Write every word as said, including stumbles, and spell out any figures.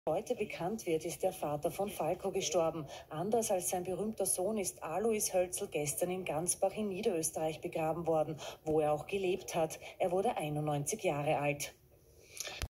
Heute bekannt wird, ist der Vater von Falco gestorben. Anders als sein berühmter Sohn ist Alois Hölzl gestern in Gansbach in Niederösterreich begraben worden, wo er auch gelebt hat. Er wurde einundneunzig Jahre alt.